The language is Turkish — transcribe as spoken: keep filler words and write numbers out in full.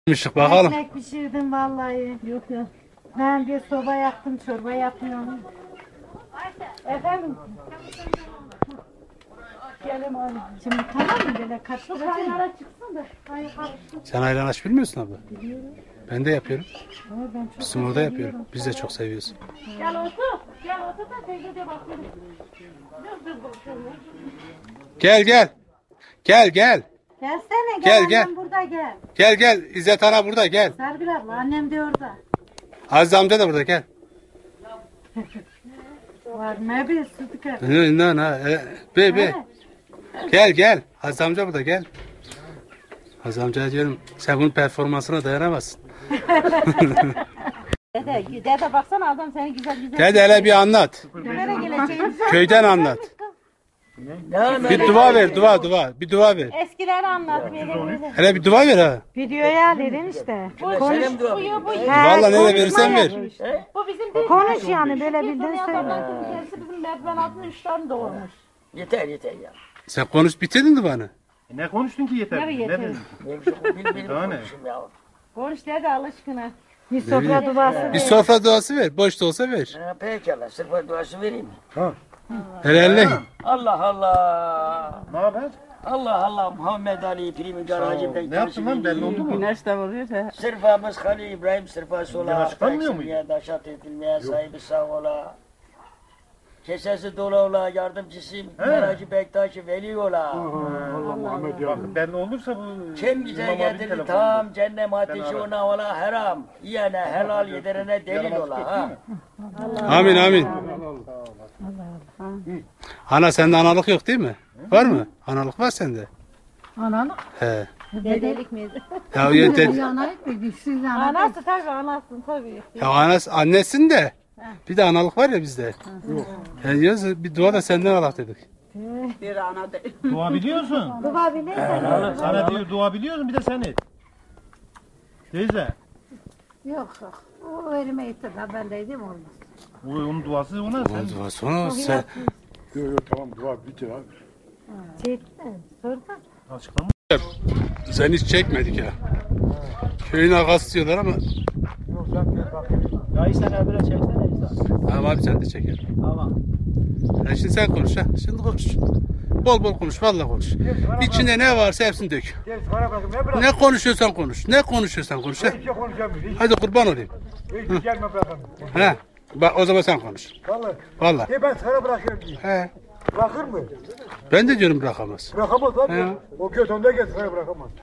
Mışık bakalım. Ekmek pişirdim vallahi. Yok yok. Ben bir soba yaktım, çorba yapıyorum. Efendim? Gelin oğlum. Şimdi tamam mı böyle kaçlı kaynara çıksın da. Hayır, Sen ayran aç bilmiyorsun abla. biliyorum. Ben de yapıyorum. Ama ben çok Bizim orada yapıyorum. Biz de çok seviyoruz. Gel otur. Gel otur da teyze de bakıyorum. Gel gel. Gel gel. Gelsene gel, Gel, annem gel. burada gel. Gel gel. İzzet Ana burada gel. Sergil abla annem de orada. Aziz amca da burada gel. Var ne bir sıdık. Ne ne ne. e, Be be. Gel gel. Aziz amca burada gel. Aziz amca diyorum sen bunun performansına dayanamazsın. Dede, dede baksana adam seni güzel güzel. Gel de hele bir anlat. Nereye geleceğimiz? Köyden anlat. Bir dua ver dua dua. Bir dua ver. Eskileri anlat böyle böyle. Hele bir dua ver ha. Videoya verin işte. Konuş. Bu, bu, Vallahi ne de verirsen ver. bu bizim değil. Konuş yani böyle bildiğin söyle. Kendisi bizim merdiven altında üç tane doğurmuş. Yeter yeter ya. Sen konuş bitirdin mi bana? E ne konuştun ki yeter? Nereye Ne yeter? dedin? Ne biçim bil bil Daha ne? konuşayım ya. Konuş dede Allah aşkına. Bir sofra duası Bir ver. sofra duası ver. Boş da olsa ver. Ha, pekala sırfa duası vereyim. Hele elle. Allah Allah. Ne haber? Allah Allah Muhammed Ali Primi Garacı Ne yaptın lan belli oldu mu? Güneş de vuruyor da. Sırfamız Halil İbrahim sırfa sola. Güneş çıkarmıyor muydu? Eksilmeye, daşat edilmeye sahibi sağ ola. Kesesi dolu ola, yardımcısıyım. Garacı Bektaş'ı veli ola. Bak belli olursa bu... Kim bize İmam abinin getirdi telefonu. tam cennet ateşi ara. ona ola haram. Yiyene helal yedirene delil ola ha. Amin amin. Ana sende analık yok değil mi? Var mı? Analık var sende. Analık. He. Dedelik miydi? Ya, ya, de, Analık mıydı? Siz analık. Anası tabii anasın tabii. ya anası, annesin de bir de analık var ya bizde. Yani diyoruz, bir dua da senden Allah dedik. Dua biliyorsun. Baba bilir misin? Sana diyor dua biliyorsun bir de sen et. Teyze. Yok yok. O elime itti da ben deydim olmaz. O, onun duası ona sen. O dua sonra sen Yok yok tamam dua bitir abi. Cidden. Sordan. Açıklama. sen hiç çekmedik ya. Köyün ağası diyorlar ama Ya sen öbüre çeksene İsa. tamam abi sen de çeker. Tamam. Ha, şimdi sen konuş ha. Şimdi konuş. Bol bol konuş vallahi konuş. İçinde ne varsa hepsini dök. Gel bana bakın ne bırak. Ne konuşuyorsan konuş. Ne konuşuyorsan konuş. Ha. Hiç şey konuşamıyorum. Hiç, Hadi kurban olayım. hiç gelme bırakalım. Ha. Bak o zaman sen konuş. Vallahi. Vallahi. De ben sana bırakıyorum diye. He. Bırakır mı? Ben de diyorum bırakamaz. Bırakamaz lan. He. O götünde gel sana bırakamaz.